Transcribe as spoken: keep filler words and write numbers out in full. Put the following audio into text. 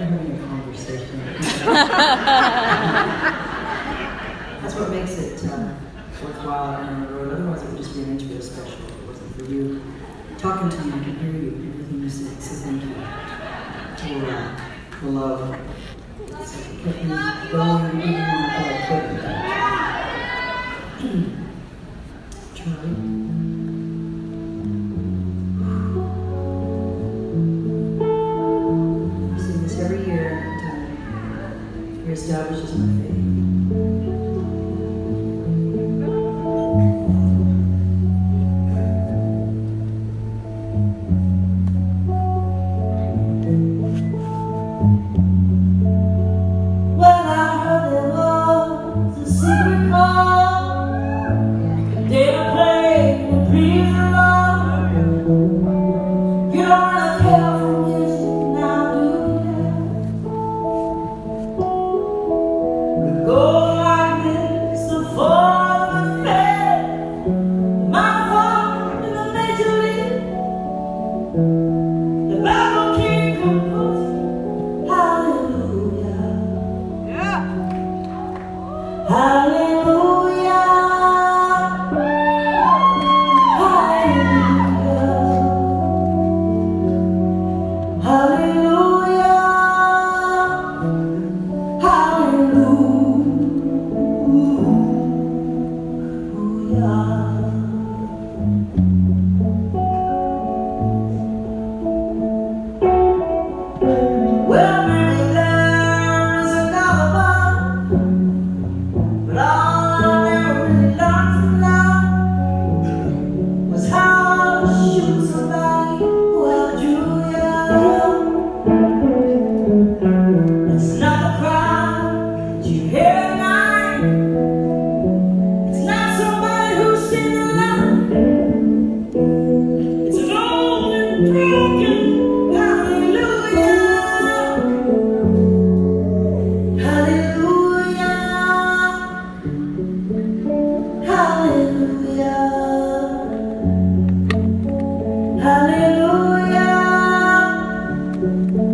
having a conversation. That's what makes it uh, worthwhile on the road. Otherwise, it would just be an intro special if it wasn't for you. Talking to you, I can hear you, everything you say. So thank you for uh, the love. It's like it kept me going even when I thought I couldn't. Charlie? I sing this every year, and uh, it establishes my faith. Hallelujah.